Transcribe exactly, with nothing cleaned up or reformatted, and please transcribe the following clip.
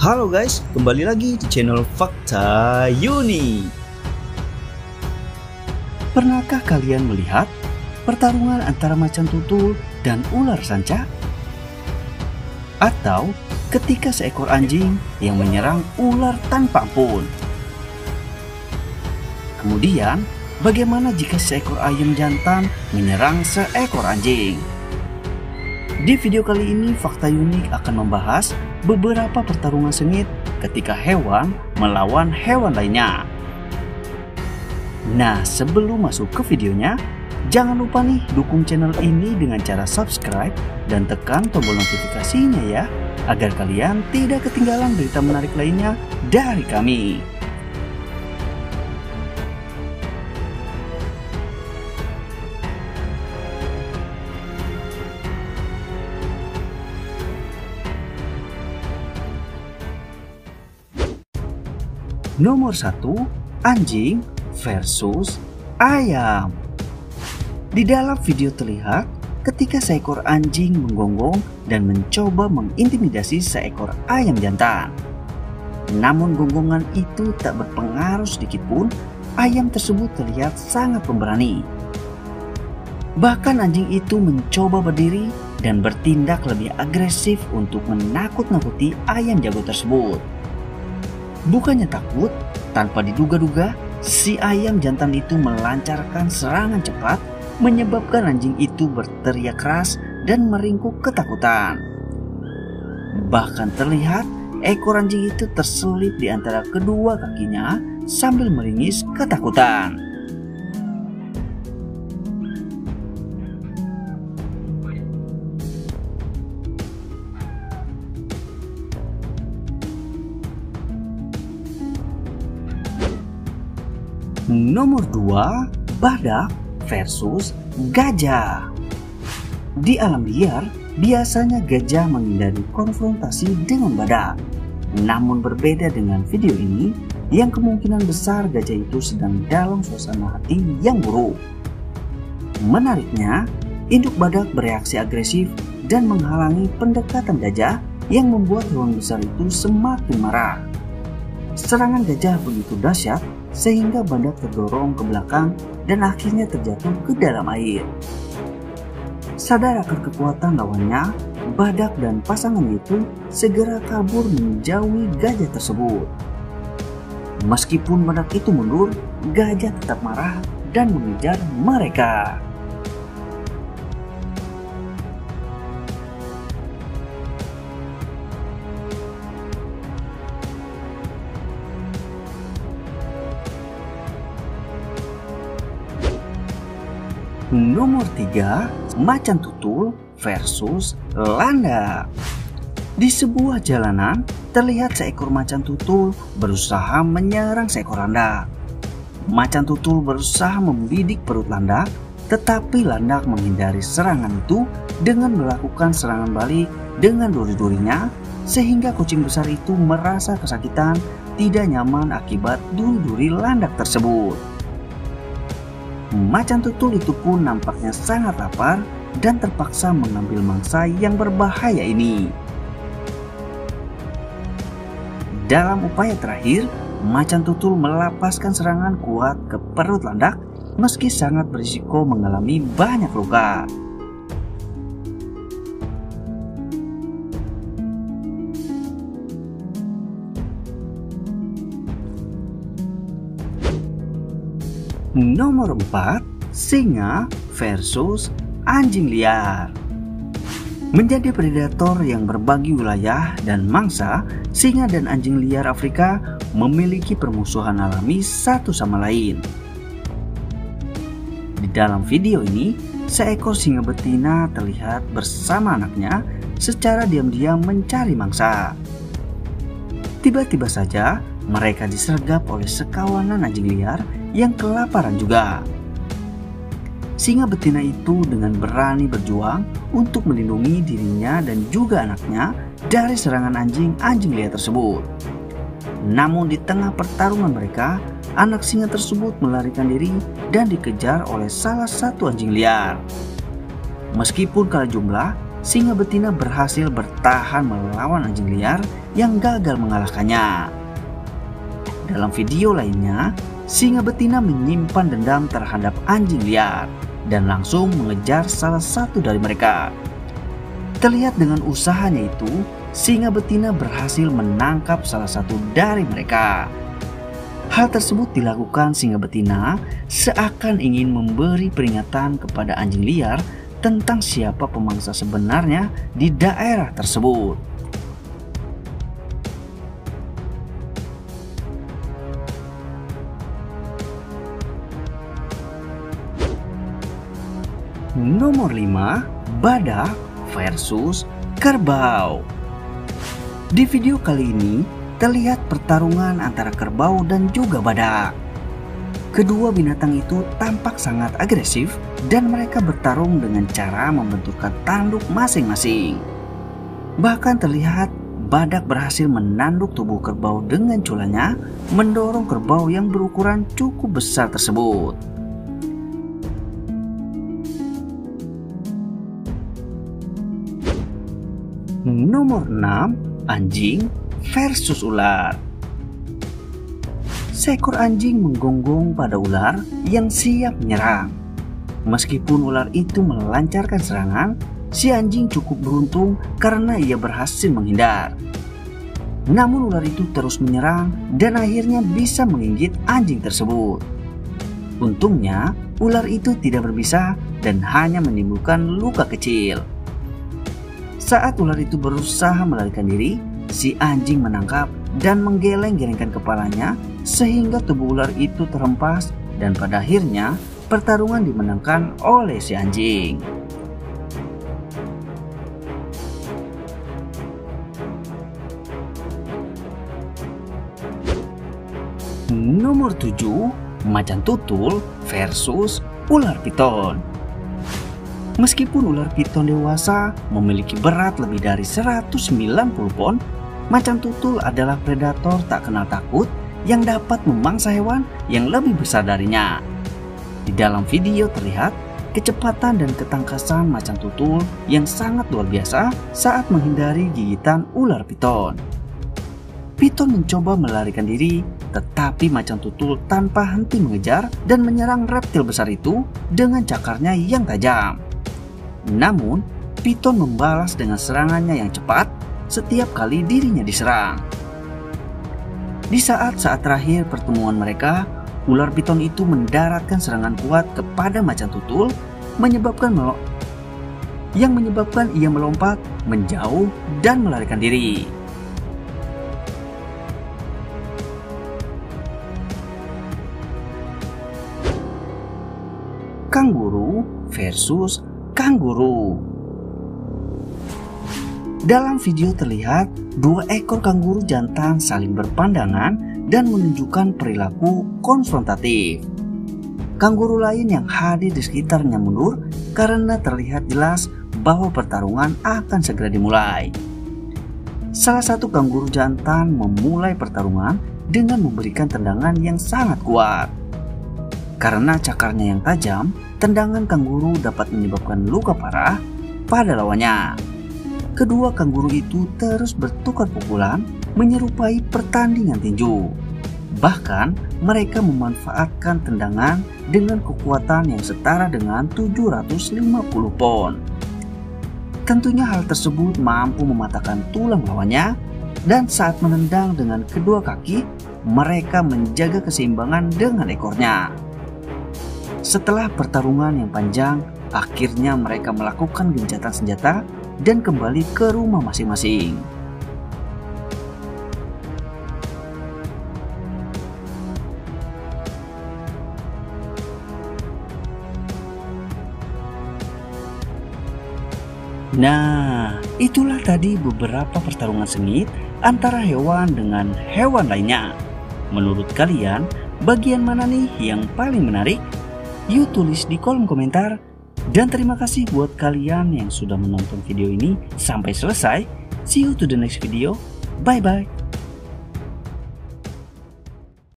Halo guys, kembali lagi di channel Fakta Uni. Pernahkah kalian melihat pertarungan antara macan tutul dan ular sanca? Atau ketika seekor anjing yang menyerang ular tanpa ampun? Kemudian, bagaimana jika seekor ayam jantan menyerang seekor anjing? Di video kali ini, Fakta Unik akan membahas beberapa pertarungan sengit ketika hewan melawan hewan lainnya. Nah, sebelum masuk ke videonya, jangan lupa nih dukung channel ini dengan cara subscribe dan tekan tombol notifikasinya ya, agar kalian tidak ketinggalan berita menarik lainnya dari kami. Nomor satu, anjing versus ayam. Di dalam video terlihat ketika seekor anjing menggonggong dan mencoba mengintimidasi seekor ayam jantan. Namun gonggongan itu tak berpengaruh sedikit pun, ayam tersebut terlihat sangat pemberani. Bahkan anjing itu mencoba berdiri dan bertindak lebih agresif untuk menakut-nakuti ayam jago tersebut. Bukannya takut, tanpa diduga-duga, si ayam jantan itu melancarkan serangan cepat, menyebabkan anjing itu berteriak keras dan meringkuk ketakutan. Bahkan terlihat ekor anjing itu terselip di antara kedua kakinya sambil meringis ketakutan. Nomor dua, badak versus gajah. Di alam liar, biasanya gajah menghindari konfrontasi dengan badak. Namun berbeda dengan video ini, yang kemungkinan besar gajah itu sedang dalam suasana hati yang buruk. Menariknya, induk badak bereaksi agresif dan menghalangi pendekatan gajah yang membuat hewan besar itu semakin marah. Serangan gajah begitu dahsyat sehingga badak terdorong ke belakang dan akhirnya terjatuh ke dalam air. Sadar akan kekuatan lawannya, badak dan pasangannya itu segera kabur menjauhi gajah tersebut. Meskipun badak itu mundur, gajah tetap marah dan mengejar mereka. Nomor tiga, macan tutul versus landak. Di sebuah jalanan, terlihat seekor macan tutul berusaha menyerang seekor landak. Macan tutul berusaha membidik perut landak, tetapi landak menghindari serangan itu dengan melakukan serangan balik dengan duri-durinya, sehingga kucing besar itu merasa kesakitan, tidak nyaman akibat duri-duri landak tersebut. Macan tutul itu pun nampaknya sangat lapar dan terpaksa mengambil mangsa yang berbahaya ini. Dalam upaya terakhir, macan tutul melepaskan serangan kuat ke perut landak meski sangat berisiko mengalami banyak luka. Nomor empat, singa versus anjing liar. Menjadi predator yang berbagi wilayah dan mangsa, singa dan anjing liar Afrika memiliki permusuhan alami satu sama lain. Di dalam video ini, seekor singa betina terlihat bersama anaknya secara diam-diam mencari mangsa. Tiba-tiba saja mereka disergap oleh sekawanan anjing liar yang kelaparan juga. Singa betina itu dengan berani berjuang untuk melindungi dirinya dan juga anaknya dari serangan anjing-anjing liar tersebut. Namun di tengah pertarungan mereka, anak singa tersebut melarikan diri dan dikejar oleh salah satu anjing liar. Meskipun kalah jumlah, singa betina berhasil bertahan melawan anjing liar yang gagal mengalahkannya. Dalam video lainnya, singa betina menyimpan dendam terhadap anjing liar dan langsung mengejar salah satu dari mereka. Terlihat dengan usahanya itu, singa betina berhasil menangkap salah satu dari mereka. Hal tersebut dilakukan singa betina seakan ingin memberi peringatan kepada anjing liar tentang siapa pemangsa sebenarnya di daerah tersebut. Nomor lima, badak versus kerbau. Di video kali ini terlihat pertarungan antara kerbau dan juga badak. Kedua binatang itu tampak sangat agresif dan mereka bertarung dengan cara membenturkan tanduk masing-masing. Bahkan terlihat badak berhasil menanduk tubuh kerbau dengan culanya, mendorong kerbau yang berukuran cukup besar tersebut. Nomor enam, anjing versus ular. Seekor anjing menggonggong pada ular yang siap menyerang. Meskipun ular itu melancarkan serangan, si anjing cukup beruntung karena ia berhasil menghindar. Namun ular itu terus menyerang dan akhirnya bisa menggigit anjing tersebut. Untungnya, ular itu tidak berbisa dan hanya menimbulkan luka kecil. Saat ular itu berusaha melarikan diri, si anjing menangkap dan menggeleng-gelengkan kepalanya sehingga tubuh ular itu terhempas dan pada akhirnya pertarungan dimenangkan oleh si anjing. Nomor tujuh, macan tutul versus ular piton. Meskipun ular piton dewasa memiliki berat lebih dari seratus sembilan puluh pon, macan tutul adalah predator tak kenal takut yang dapat memangsa hewan yang lebih besar darinya. Di dalam video terlihat kecepatan dan ketangkasan macan tutul yang sangat luar biasa saat menghindari gigitan ular piton. Piton mencoba melarikan diri, tetapi macan tutul tanpa henti mengejar dan menyerang reptil besar itu dengan cakarnya yang tajam. Namun, piton membalas dengan serangannya yang cepat setiap kali dirinya diserang. Di saat-saat terakhir pertemuan mereka, ular piton itu mendaratkan serangan kuat kepada macan tutul, menyebabkan melo- yang menyebabkan ia melompat, menjauh, dan melarikan diri. Kanguru versus kanguru. Dalam video terlihat dua ekor kanguru jantan saling berpandangan dan menunjukkan perilaku konfrontatif. Kanguru lain yang hadir di sekitarnya mundur karena terlihat jelas bahwa pertarungan akan segera dimulai. Salah satu kanguru jantan memulai pertarungan dengan memberikan tendangan yang sangat kuat. Karena cakarnya yang tajam, tendangan kanguru dapat menyebabkan luka parah pada lawannya. Kedua kanguru itu terus bertukar pukulan menyerupai pertandingan tinju. Bahkan mereka memanfaatkan tendangan dengan kekuatan yang setara dengan tujuh ratus lima puluh pon. Tentunya hal tersebut mampu mematahkan tulang lawannya, dan saat menendang dengan kedua kaki, mereka menjaga keseimbangan dengan ekornya. Setelah pertarungan yang panjang, akhirnya mereka melakukan gencatan senjata dan kembali ke rumah masing-masing. Nah, itulah tadi beberapa pertarungan sengit antara hewan dengan hewan lainnya. Menurut kalian, bagian mana nih yang paling menarik? Yuk tulis di kolom komentar. Dan terima kasih buat kalian yang sudah menonton video ini sampai selesai. See you to the next video. Bye bye.